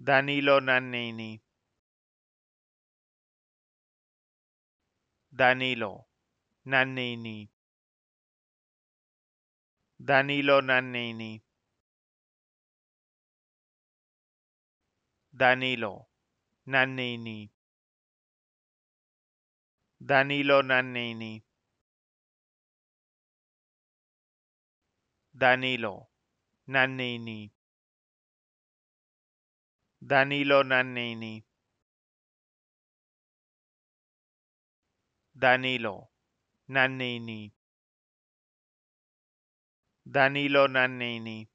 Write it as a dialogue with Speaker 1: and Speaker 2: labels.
Speaker 1: Danilo Nannini, Danilo Nannini, Danilo Nannini, Danilo Nannini, Danilo Nannini, Danilo Nannini, Danilo Nannini, Danilo Nannini, Danilo Nannini,